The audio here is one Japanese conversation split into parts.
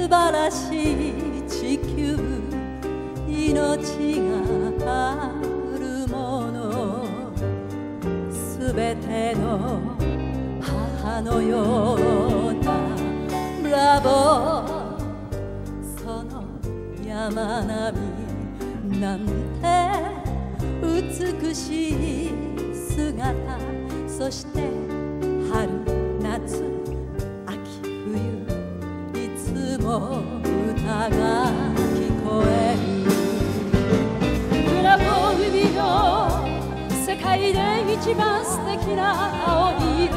素晴らしい地球、命があるもの、すべての母のようなブラボー、その山並みなんて美しい姿、そして春夏秋冬、いつも歌が聞こえる。ブラボー海の世界で一番素敵な青色、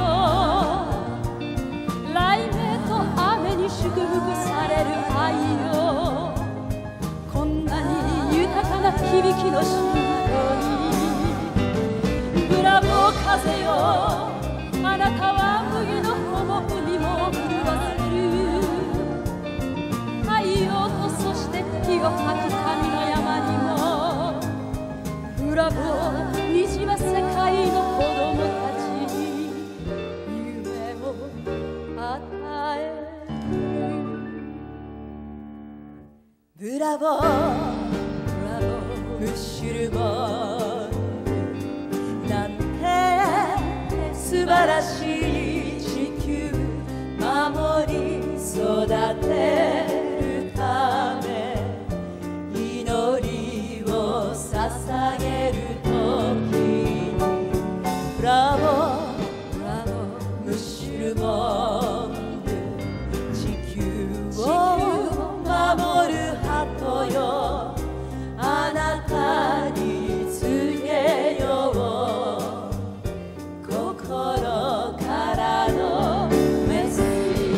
雷鳴と雨に祝福される愛よ、こんなに豊かな響きのシンフォニー。ブラボー風よ、あなたは冬のほも海も震わせる。太陽とそして火を吐く神の山にも、ブラボー虹は世界の子供たちに夢を与える。ブラボー、ブラボー、ムッシュルボーンなんて素晴らしい地球、守り育てるため、祈りを捧げるときに、ブラボー、ブラボー、ムッシュルボーン、地球を守る鳩よ、あなたに告げよう、心からのメッセージ。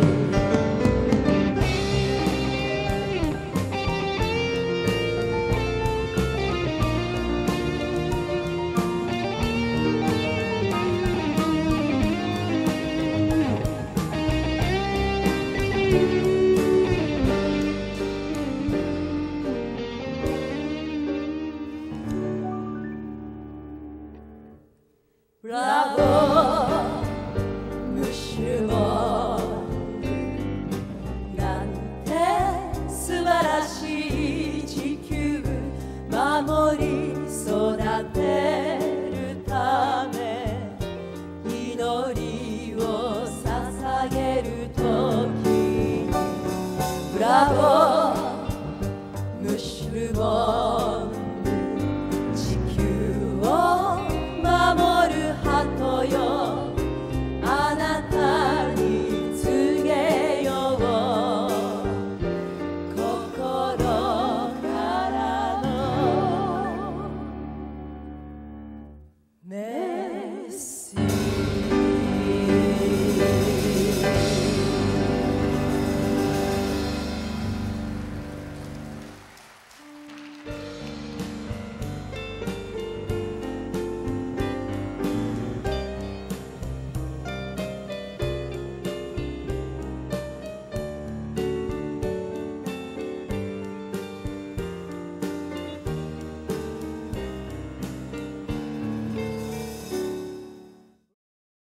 ブラボー、ムッシュボーンなんて素晴らしい地球、守り育てるため、祈りを捧げるとき、ブラボー